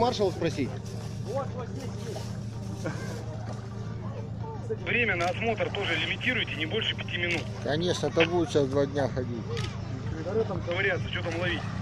маршала спросить? Время на осмотр тоже лимитируйте, не больше 5 минут. Конечно, это будет сейчас 2 дня ходить. Ковыряться, что там ловить?